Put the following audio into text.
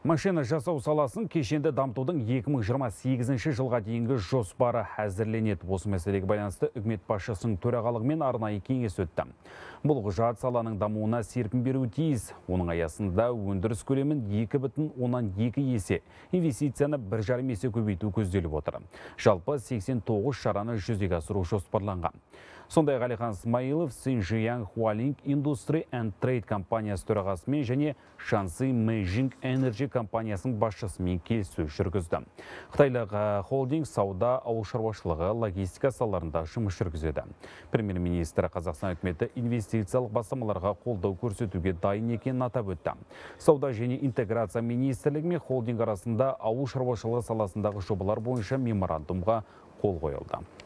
Машина жасау саласын кешенді дамытудың 2028 жылға дейінгі жоспары әзірленеді. Осы мәселеге байланысты үкімет басшысының төрағалығымен арнайы кеңес өтті. Бұл құжат саланың дамуына серпін беруі тиіс. Оның аясында өндіріс көлемін 2,2 есе, инвестицияны 1,5 есе көбейту көзделіп отыр. Жалпы 89 шараны жүзеге асыру жоспарланған. Сондай Ғалихан Смайылов Синжиян Хуалинг Industry and Trade компаниясы төрағасымен және Шанси Мэйжинг Energy компаниясының басшысымен келіссөз жүргізді. Қытайлық холдинг сауда, ауыл шаруашылығы, логистика салаларында жұмыс жүргізеді. Премьер-министр Қазақстан үкіметі инвестициялық бастамаларға қолдау көрсетуге дайын екенін атап өтті. Сауда және интеграция министрлігі мен холдинг арасында ауыл шаруашылығы саласындағы жобалар бойынша меморандумға қол қойылды.